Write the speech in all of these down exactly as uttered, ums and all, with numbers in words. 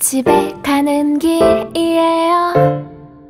집에 가는 길이에요.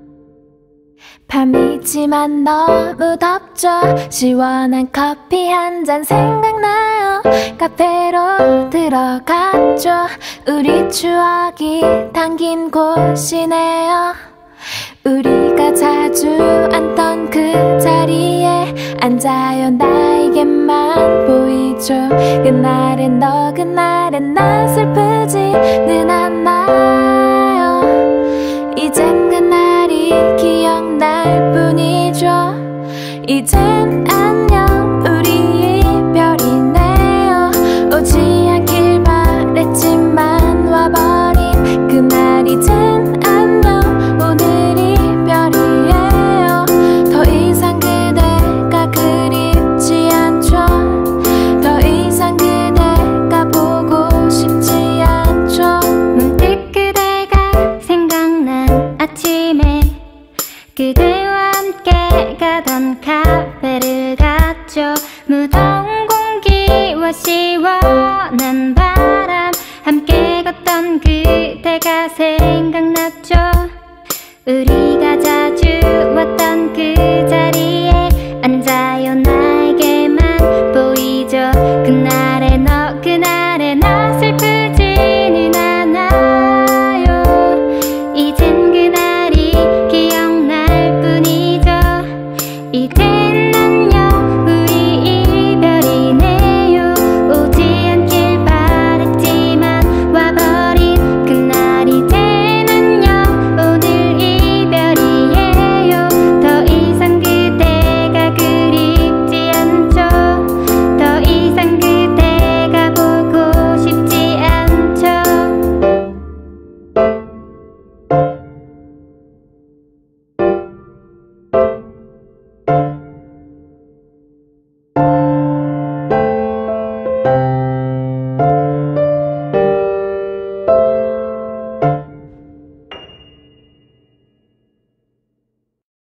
밤이지만 너무 덥죠. 시원한 커피 한 잔 생각나요. 카페로 들어갔죠. 우리 추억이 담긴 곳이네요. 우리가 자주 앉던 그 자리에 앉아요. 나에게만 보이죠. 그날은 너 그날은 나 슬프지는 않아요. 이젠 그날이 기억날 뿐이죠. 이젠 안녕 우리 이별이네요. 오지 않길 바랬지만 와버린 그날. 이젠 안녕 오늘 이별이에요. 더 이상 그대가 그립지 않죠. 더 이상 그대가 보고 싶지 않죠. 문득 그대가 생각난 아침에 그대와 함께 가던 카페를 갔죠. 무더운 공기와 시원한 바람 함께 걷던 그대가 생각났죠. 우리가 자주 왔던 그 자리